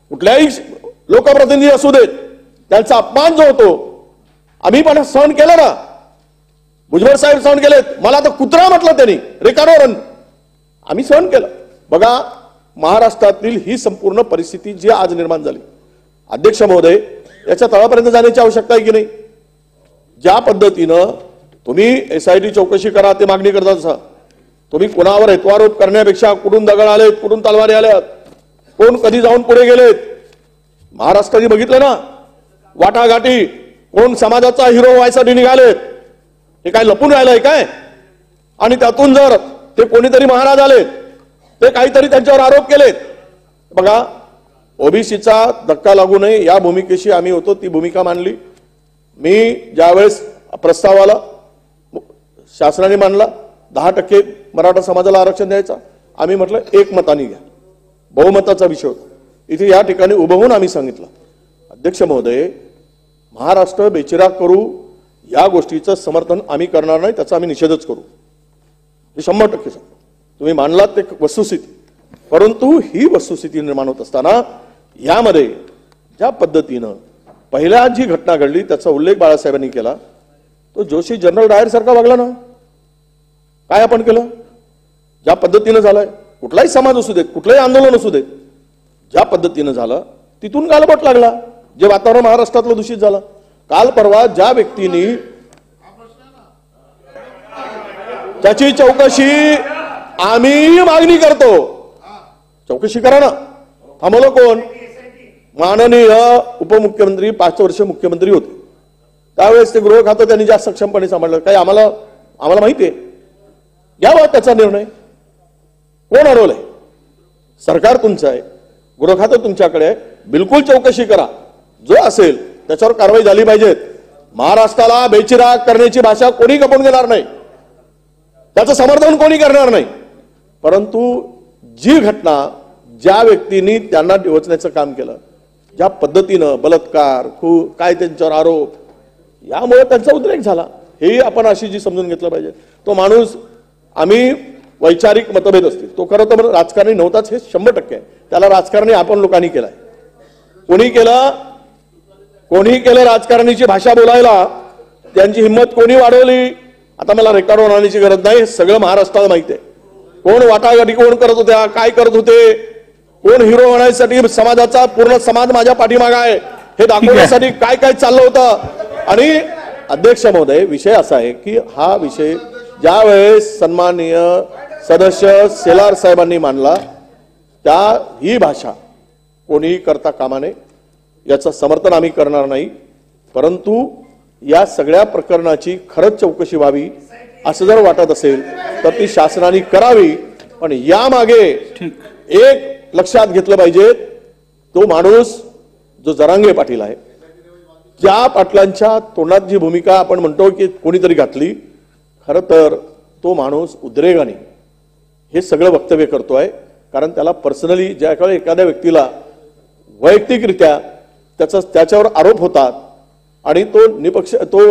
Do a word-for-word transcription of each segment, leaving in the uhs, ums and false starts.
कुठल्याही लोकप्रतिनिधी असू देत त्यांचा अपमान जो होतो आम्ही पण सहन केला ना. भुजबळ साहेब सहन केलेत, मला तर कुत्रा म्हटलं त्यांनी रेकॉर्डवर, आम्ही सहन केलं. बघा महाराष्ट्रातील ही संपूर्ण परिस्थिती जी आज निर्माण झाली, अध्यक्ष महोदय याच्या तळापर्यंत जाण्याची आवश्यकता आहे की नाही? ज्या पद्धतीनं तुम्ही एसआयटी चौकशी करा ते मागणी करता, तुम्ही कोणावर हेतुआरोप करण्यापेक्षा कुठून दगड आलेत, कुठून तलवारी आल्यात, कोण कधी जाऊन पुढे गेलेत, महाराष्ट्राने बघितलं ना वाटाघाटी, कोण समाजाचा हिरो व्हायसाठी निघालेत, हे काय लपून राहिलंय काय? आणि त्यातून जर ते कोणीतरी महाराज आलेत, ते काहीतरी त्यांच्यावर आरोप केलेत. बघा ओबीसीचा धक्का लागू नये या भूमिकेशी आम्ही होतो, ती भूमिका मांडली. मी ज्यावेळेस प्रस्तावाला शासनाने मांडला दहा टक्के मराठा समाजाला आरक्षण द्यायचा, आम्ही म्हटलं एक मताने घ्या, बहुमताचा विषय होता. इथे या ठिकाणी उभं होऊन आम्ही सांगितलं अध्यक्ष महोदय महाराष्ट्र बेचिराग करू या गोष्टीचं समर्थन आम्ही करणार नाही, त्याचा आम्ही निषेधच करू, हे शंभर टक्के सांगतो. तुम्ही मांडलात ते वस्तुस्थिती, परंतु ही वस्तुस्थिती निर्माण होत असताना यामध्ये ज्या पद्धतीनं पहिल्या जी घटना घडली त्याचा उल्लेख बाळासाहेबांनी केला, तो जोशी जनरल डायर सारखा वागला ना. काय आपण केलं? ज्या पद्धतीनं झालंय, कुठलाही समाज असू देत, कुठलंही आंदोलन असू देत, ज्या पद्धतीनं झालं तिथून गालबोट लागला, जे वातावरण महाराष्ट्रातलं दूषित झालं. काल परवा ज्या व्यक्तींनी त्याची चौकशी आम्ही मागणी करतो, चौकशी करा ना. थांबवलं कोण? माननीय उपमुख्यमंत्री पाच वर्ष मुख्यमंत्री होते, त्यावेळेस ते गृह खातं त्यांनी जास्त सक्षमपणे सांभाळलं. काही आम्हाला आम्हाला माहिती आहे, घ्यावा त्याचा निर्णय. कोण अडवलंय? सरकार तुमचं आहे, गृह खातं तुमच्याकडे आहे, बिलकुल चौकशी करा, जो असेल त्याच्यावर कारवाई झाली पाहिजे. महाराष्ट्राला बेचिराग करण्याची भाषा कोणी खपवून घेणार नाही, त्याचं समर्थन कोणी करणार नाही. परंतु जी घटना ज्या व्यक्तींनी त्यांना डिवचण्याचं काम केलं, ज्या पद्धतीनं बलात्कार खू काय त्यांच्यावर आरोप, यामुळे त्यांचा उद्रेक झाला, हे आपण अशी जी समजून घेतलं पाहिजे. तो माणूस, आम्ही वैचारिक मतभेद असतील, तो खरं तर राजकारणी नव्हताच, हे शंभर टक्के आहे. त्याला राजकारणी आपण लोकांनी केलाय. कोणी केलं? कोणी केलं राजकारणाची भाषा बोलायला? त्यांची हिंमत कोणी वाढवली? आता मला रेकॉर्डवर आणण्याची गरज नाही, सगळं महाराष्ट्राला माहिती आहे. कोण वाटाघाटी कोण करत होत्या, काय करत होते, कोण हिरो होण्यासाठी समाजाचा पूर्ण समाज माझ्या पाठीमागे आहे हे दाखवण्यासाठी काय काय चाललं होतं. आणि अध्यक्ष महोदय विषय असा आहे की हा विषय ज्या वेळेस सन्माननीय सदस्य सेलार साहेबांनी मांडला, त्या ही भाषा कोणीही करता कामा नये, याचं समर्थन आम्ही करणार नाही. परंतु या सगळ्या प्रकरणाची खरंच चौकशी व्हावी असं जर वाटत असेल तर ती शासनाने करावी. पण यामागे एक लक्षात घेतलं पाहिजे, तो माणूस जो जरांगे पाटील आहे, ज्या पाटलांच्या तोंडात जी भूमिका आपण म्हणतो की कोणीतरी घातली, खरं तर तो माणूस उद्रेगाने हे सगळं वक्तव्य करतोय. कारण त्याला पर्सनली ज्या काळी एखाद्या व्यक्तीला वैयक्तिकरित्या त्याचा त्याच्यावर आरोप होतात आणि तो निपक्ष तो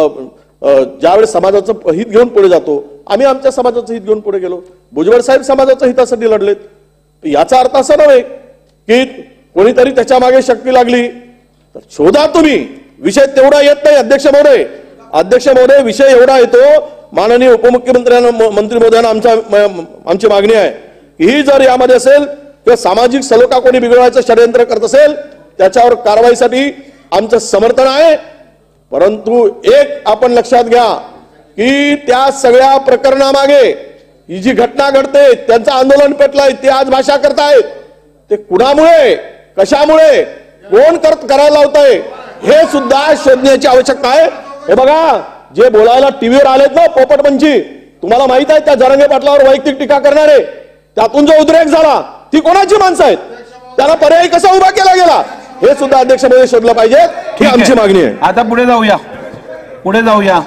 ज्यावेळेस समाजाचं हित घेऊन पुढे जातो, आम्ही आमच्या समाजाचं हित घेऊन पुढे गेलो, भुजबळ साहेब समाजाच्या हितासाठी लढलेत. याचा अर्थ असा नव्हे की कोणीतरी त्याच्या मागे शक्ती लागली. तर शोधा तुम्ही, विषय तेवढा येत नाही अध्यक्ष महोदय. अध्यक्ष महोदय विषय एवढा येतो, माननीय उपमुख्यमंत्र्यांना मंत्री महोदयांना आमचा आमची मागणी आहे की ही जर यामध्ये असेल किंवा सामाजिक सलोखा कोणी बिघडवायचं षडयंत्र करत असेल त्याच्यावर कारवाईसाठी आमचं समर्थन आहे. परंतु एक आपण लक्षात घ्या की त्या सगळ्या प्रकरणामागे ही जी घटना घडते, त्यांचं आंदोलन पेटलंय, ते आज भाषा करतायत, ते कुणामुळे, कशामुळे, कोण करत करायला लावतंय हे सुद्धा शोधण्याची आवश्यकता आहे. हे बघा, जे बोलायला टीव्हीवर आलेत ना पोपटपंची, तुम्हाला माहित आहे त्या जरांगे पाटलावर वैयक्तिक टीका करणारे, त्यातून जो उद्रेक झाला ती कोणाची माणसं आहेत, त्याला पर्याय कसा उभा केला गेला हे सुद्धा अध्यक्षांमध्ये शोधलं पाहिजे, ही आमची मागणी आहे. आता पुढे जाऊया, पुढे जाऊया.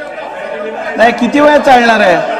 नाही किती वेळ चालणार आहे?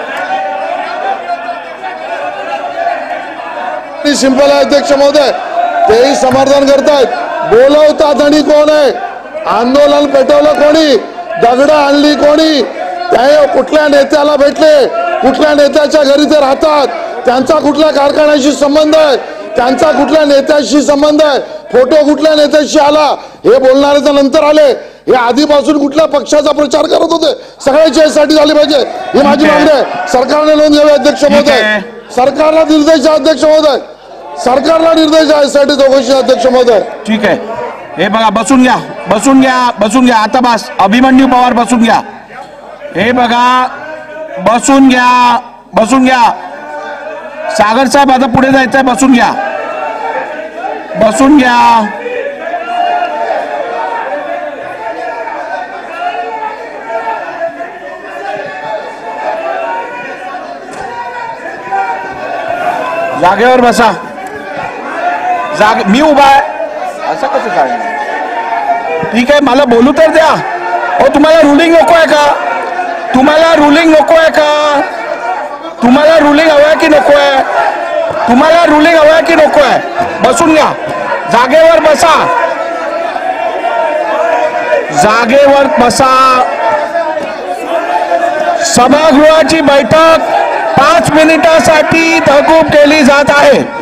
सिंपल आहे अध्यक्ष महोदय, तेही समर्थन करतायत. बोलवतात आणि कोण आहे, आंदोलन पेटवलं कोणी, दगड आणली कोणी, त्या कुठल्या नेत्याला भेटले, कुठल्या नेत्याच्या घरी ते राहतात, त्यांचा कुठल्या कारखान्याशी संबंध आहे, त्यांचा कुठल्या नेत्याशी संबंध आहे, फोटो कुठल्या नेत्याशी आला हे बोलणारे नंतर आले, हे आधीपासून कुठल्या पक्षाचा प्रचार करत होते, सगळ्याची यासाठी झाली पाहिजे ही माझी मागणी आहे. सरकारने नोंद घ्यावी अध्यक्ष महोदय, सरकारला निर्देश आहे अध्यक्ष महोदय, सरकारला निर्देश आहे यासाठी चौकशी अध्यक्ष महोदय. ठीक आहे. हे बघा, बसून घ्या बसून घ्या बसून घ्या आता बस. अभिमन्यू पवार बसून घ्या. हे बघा, बसून घ्या बसून घ्या. सागर साहेब आता पुढे जायचंय, बसून घ्या बसून घ्या. जागेवर बसा. जागे मी उभा आहे असं कसं चालणार? ठीक आहे, मला बोलू तर द्या. हो, तुम्हाला रुलिंग नको आहे का? तुम्हाला रुलिंग नको आहे का? तुम्हाला रुलिंग हवं आहे की नको आहे? तुम्हाला रुलिंग हवं आहे की नको आहे? बसून घ्या, जागेवर बसा, जागेवर बसा. सभागृहाची बैठक पाच मिनिटासाठी तहकूब केली जात आहे.